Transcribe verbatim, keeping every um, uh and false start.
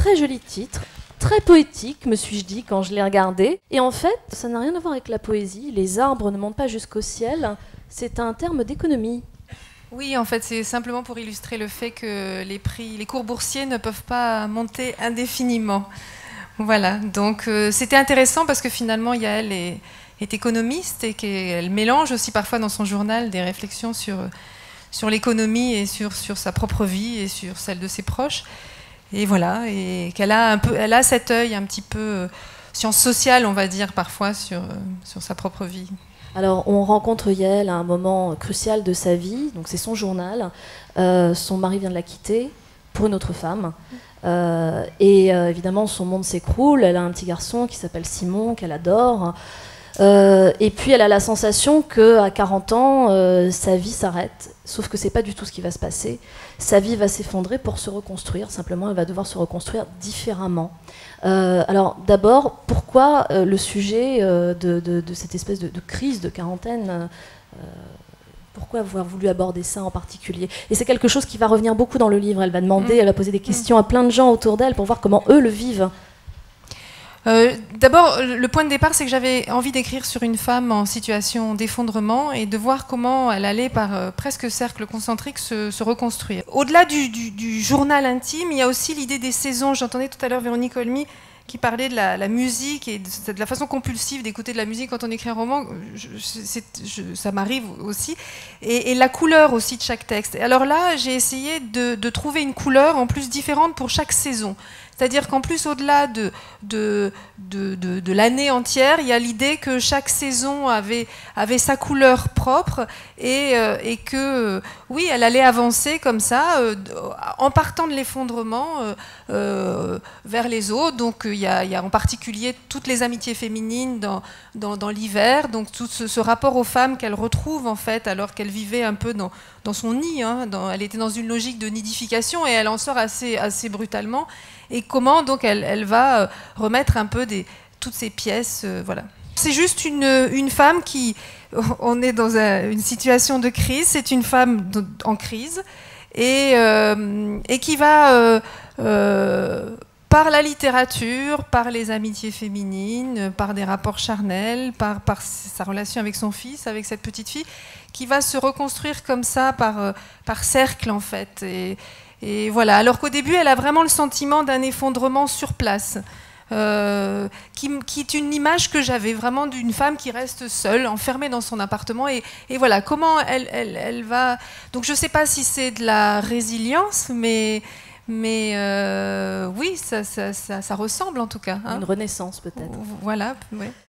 très joli titre, très poétique, me suis-je dit quand je l'ai regardé. Et en fait, ça n'a rien à voir avec la poésie. Les arbres ne montent pas jusqu'au ciel. C'est un terme d'économie. Oui, en fait, c'est simplement pour illustrer le fait que les prix, les cours boursiers ne peuvent pas monter indéfiniment. Voilà, donc euh, c'était intéressant parce que finalement, Yael est, est économiste et qu'elle mélange aussi parfois dans son journal des réflexions sur, sur l'économie et sur, sur sa propre vie et sur celle de ses proches. Et voilà, et qu'elle a un peu, elle a cet œil un petit peu euh, science sociale, on va dire, parfois, sur, euh, sur sa propre vie. Alors, on rencontre Yael à un moment crucial de sa vie, donc c'est son journal. Euh, son mari vient de la quitter pour une autre femme. Euh, et euh, évidemment, son monde s'écroule. Elle a un petit garçon qui s'appelle Simon, qu'elle adore. Euh, et puis, elle a la sensation qu'à quarante ans, euh, sa vie s'arrête. Sauf que c'est pas du tout ce qui va se passer. Sa vie va s'effondrer pour se reconstruire. Simplement, elle va devoir se reconstruire différemment. Euh, alors, d'abord, pourquoi euh, le sujet euh, de, de, de cette espèce de, de crise de quarantaine euh, Pourquoi avoir voulu aborder ça en particulier? Et c'est quelque chose qui va revenir beaucoup dans le livre. Elle va demander, mmh. elle va poser des questions à plein de gens autour d'elle pour voir comment eux le vivent. Euh, D'abord, le point de départ, c'est que j'avais envie d'écrire sur une femme en situation d'effondrement et de voir comment elle allait, par euh, presque cercle concentrique, se, se reconstruire. Au-delà du, du, du journal intime, il y a aussi l'idée des saisons. J'entendais tout à l'heure Véronique Olmy qui parlait de la, la musique et de, de la façon compulsive d'écouter de la musique quand on écrit un roman. Je, je, ça m'arrive aussi. Et, et la couleur aussi de chaque texte. Et alors là, j'ai essayé de, de trouver une couleur en plus différente pour chaque saison. C'est-à-dire qu'en plus, au-delà de, de, de, de, de l'année entière, il y a l'idée que chaque saison avait, avait sa couleur propre et, euh, et que, euh, oui, elle allait avancer comme ça, euh, en partant de l'effondrement euh, euh, vers les autres. Donc, il y, a, il y a en particulier toutes les amitiés féminines dans, dans, dans l'hiver, donc tout ce, ce rapport aux femmes qu'elle retrouve, en fait, alors qu'elle vivait un peu dans, dans son nid. Hein, dans, elle était dans une logique de nidification et elle en sort assez, assez brutalement. Et comment donc elle, elle va remettre un peu des, toutes ces pièces, euh, voilà. C'est juste une, une femme qui, on est dans un, une situation de crise, c'est une femme de, en crise et, euh, et qui va, euh, euh, par la littérature, par les amitiés féminines, par des rapports charnels, par, par sa relation avec son fils, avec cette petite fille, qui va se reconstruire comme ça par, par cercle en fait. Et, Et voilà, alors qu'au début, elle a vraiment le sentiment d'un effondrement sur place, euh, qui, qui est une image que j'avais vraiment d'une femme qui reste seule, enfermée dans son appartement. Et, et voilà, comment elle, elle, elle va... Donc je ne sais pas si c'est de la résilience, mais, mais euh, oui, ça, ça, ça, ça ressemble en tout cas. Hein. Une renaissance peut-être. Voilà, oui.